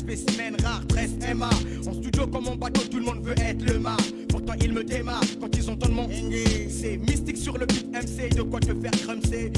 spécimen rare, dresse MA. En studio comme en bateau, tout le monde veut être le mât. Pourtant ils me démarrent quand ils entendent mon c'est mystique sur le beat MC, de quoi te faire crumser.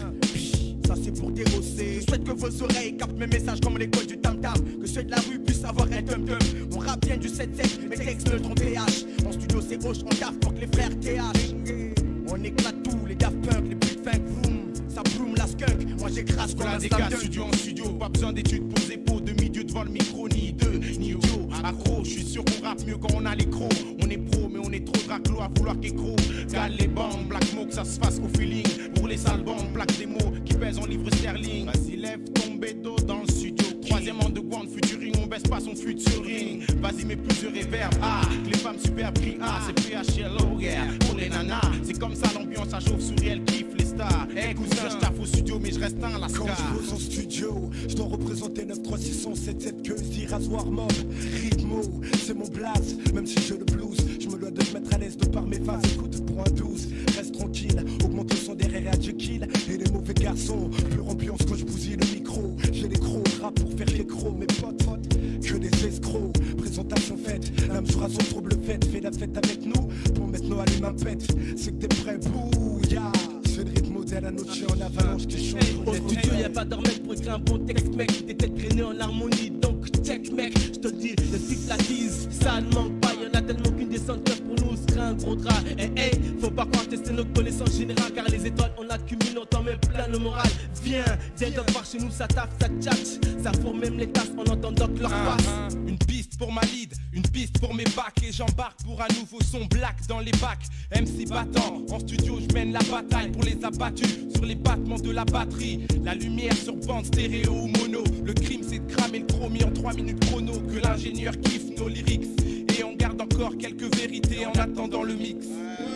Ça c'est pour déhausser. Je souhaite que vos oreilles captent mes messages comme l'écho du tam-tam. Que ceux de la rue puissent avoir un tum-tum. Mon rap vient du 7-7, mes textes neutres en PH. En studio c'est hoche, on taffe pour que les frères TH. On éclate tout, les Daft Punk, les Big Funk, vroom. Ça broom la skunk, moi j'écrase comme un stand-up. Studio en studio, pas besoin d'études pour zépo. Demi-dieu devant le micro, ni deux, ni idiot. Accro, je suis sûr qu'on rappe mieux quand on a les crocs. On est pro, mais on est trop draclo à vouloir qu'écro. Cale les bandes, black mo, que ça se fasse au feeling. Pour les sales bandes, plaque des mots qui pèsent en livres sterling. Vas-y, lève ton béto dans le studio. Troisième underground, futuring, on baisse pas son futuring. Vas-y, mets plus de réverb. Ah, les femmes super prix A, c'est PHLO, yeah. Pour les nanas, c'est comme ça l'ambiance à chauve-souris, elle kiffe les stars. Eh cousin, je taffe au studio, mais je reste un lascar. Quand je pose en studio, je dois représenter 93677 que dit rasoir mob. Rythmo, c'est mon blaze, même si je le blues. Je me dois de me mettre à l'aise de par mes phases. Écoute pour un 12, reste tranquille. Augmente le son derrière à Jekyll. Et les mauvais garçons, pure ambiance quand je bousille le micro. J'ai les crocs, rap pour faire les crocs. Mes potes, que des escrocs. Présentation faite, l'âme sera son trouble fête. Fais la fête avec nous, pour maintenant aller ma pète. C'est que t'es prêt, bouya. C'est le rythme de la noche en avalanche qui change. Au studio y'a pas d'ormec pour écrire un bon texte mec. Des têtes grainées en harmonie donc check mec. Je te dis, le cycle la tease, ça ne manque pas. Y'en a tellement qu'une descente pour nous serait un gros drap. Faut pas croire tester nos connaissances générales. Car les étoiles on accumule, on t'en met plein le moral. Viens, de voir chez nous ça taffe, ça tchatche. Ça fourre même les tasses en entendant que leur passe. Une piste pour ma lead, une piste pour mes bacs. Et j'embarque pour un nouveau son black dans les bacs. MC battant, en studio je mène la bataille pour les abattus sur les battements de la batterie. La lumière sur bande stéréo ou mono. Le crime c'est de cramer le chromie en 3 minutes chrono. Que l'ingénieur kiffe nos lyrics. Et on garde encore quelques vérités en attendant le mix.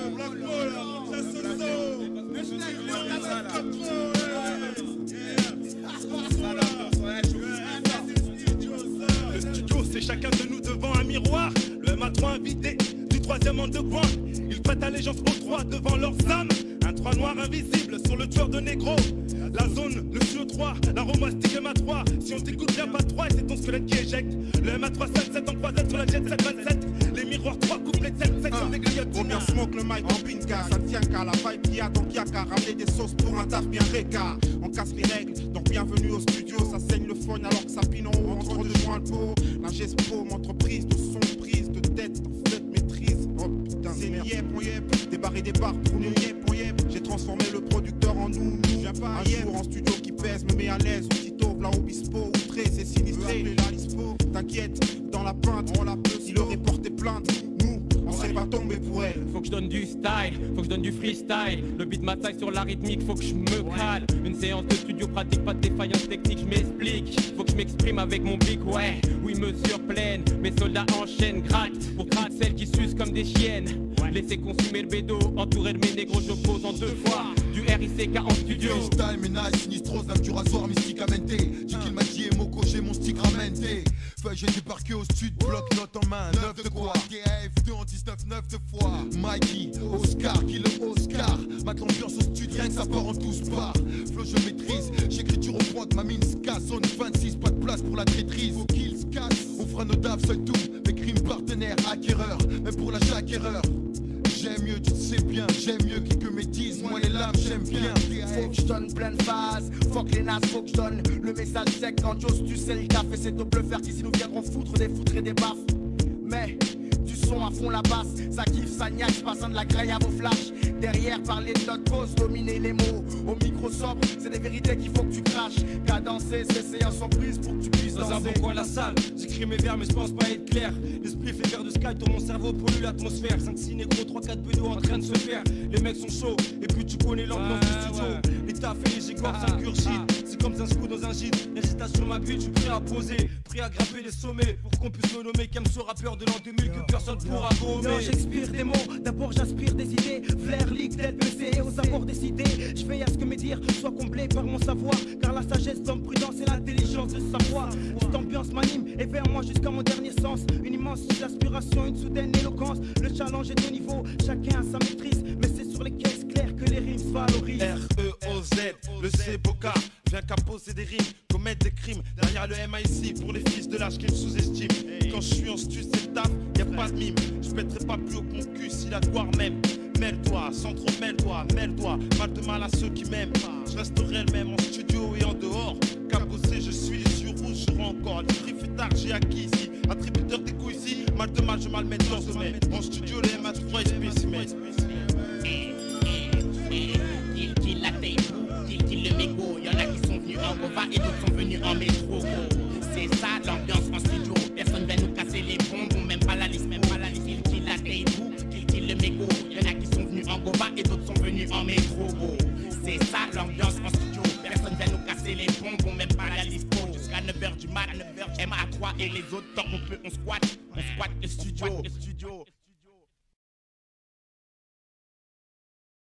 Le studio c'est chacun de nous devant un miroir. Le MA3 invité du troisième underground. Ils prêtent allégeance aux trois devant leurs âmes. Un 3 noir invisible sur le tueur de négro. La zone, le studio 3, l'aromastique MA3. Si on t'écoute bien, pas 3 et c'est ton squelette qui éjecte. Le MA3 7 en croisette sur la jet 727. Les miroirs 3 couplets 7 sur des griottes. Combien smoke le mic en pinka. Ça ne tient qu'à la vibe qu'il y a, donc y'a qu'à ramener des sauces pour un taf bien réca. On casse les règles, donc bienvenue au studio. Ça saigne le phone alors que ça pine en haut entre deux joints le pot. La Gespo, entreprise de son, prise de tête, en fait maîtrise. Oh putain, c'est yep, oh yep. Des barres et des barres pour nous, yep, oh yep. J'ai transformé le producteur en nous. Viens pas un jour en studio qui pèse, me met à l'aise. Ou Tito, là au bispo, outré, c'est sinistré. La dispo, t'inquiète, dans la peinte, on la peut. Il aurait porté plainte, nous, on serait pas tombé pour elle. Faut que je donne du style, faut que je donne du freestyle. Le beat m'attaque sur la rythmique, faut que je me cale. Une séance de studio pratique, pas de défaillance technique, je m'explique. Faut que je m'exprime avec mon bic, ouais. Oui, mesure pleine, mes soldats enchaînent, gratte. Pour gratte celles qui sucent comme des chiennes. Laissez consumer le bédo, entouré de mes négros, je pose en 2 fois. Du RICK en studio. Freestyle, ménage, sinistros, lame du rasoir, mysticamente. Jill m'a dit, Moko, j'ai mon stick ramenté. Feuille, j'ai débarqué au stud, bloc, note en main, 9 de quoi. DAF2 en 19-9 de fois. Mikey, Oscar, qui le Oscar. Mate l'ambiance au stud, rien que ça part en 12 parts. Flow, je maîtrise, j'écriture au point de ma mine se casse. Zone 26, pas de place pour la traîtrise. Faut qu'il se casse, on fera nos daves, seul tout. Mes crimes partenaires, acquéreurs, même pour la chaque erreur. J'aime mieux, tu sais bien, j'aime mieux que mes disent, moi les lames j'aime bien. Faut que je donne plein de phases, faut que les nazes, faut que je donne le message sec. Grandiose, tu sais le café, c'est au bluffeur qui ici nous viendront foutre des foutres et des baffes. Mais du son à fond la basse, ça kiffe, ça niaque, passant de la graille à vos flashs. Derrière, parler de notre cause, dominer les mots. Au micro sobre, c'est des vérités qu'il faut que tu craches. Cadencer, ces séances sont prises pour que tu puisses danser. Dans un bon coin la salle, j'écris mes vers mais je pense pas être clair. L'esprit fait vers de sky, tourne mon cerveau pollue l'atmosphère. 5-6 négros, 3-4 bédos en train de se faire. Les mecs sont chauds, et puis tu connais l'ambiance du studio. Les tafs et les gigors s'ingurgitent. C'est comme un scout dans un gîte. L'hésitation ma bite, je suis prêt à poser. Prêt à grimper les sommets. Pour qu'on puisse me nommer comme ce rappeur de l'an 2000 que personne pourra gommer. Non, j'expire des mots, d'abord j'inspire des idées. Flair, ligue, tête, PC, au savoir décider. Je veille à ce que mes dires soient comblés par mon savoir. Car la sagesse, l'homme prudence et l'intelligence de savoir. Cette ambiance m'anime et vers moi jusqu'à mon dernier sens. Une immense aspiration, une soudaine éloquence. Le challenge est au niveau, chacun a sa maîtrise. Mais c'est sur les caisses claires que les rimes valorisent. R-E-O-Z, le C-Boca vient qu'à poser des rimes comme commettre des crimes. Derrière le MIC pour les fils de l'âge qui me sous-estiment. Quand je suis en stu, c'est le taf, y'a pas de mime. Je pèterai pas plus haut que mon cul s'il a de voir même. Mêle-toi, sans trop mêle-toi. Mal de mal à ceux qui m'aiment. Je resterai le même en studio et en dehors. Cabossé, je suis les yeux rouges, je rends encore. Du free tard, j'ai acquis ici. Attributeur des coups ici. Mal de mal, je malmène dans ce mec. En studio, les MA3 et spécimen. Kill la tape, kill le mégot. Y'en a qui sont venus en Gova et d'autres sont venus en métro. C'est ça l'ambiance en studio. Personne va nous casser les bonbons, même pas la liste. Kill la tape, kill le mégot. Y'en a qui sont venus en Gova et d'autres sont venus en métro. C'est ça l'ambiance en studio. Personne va nous casser les bonbons, même pas la liste. Jusqu'à 9h du mat, MA3 et les autres, tant qu'on peut, on squatte le studio.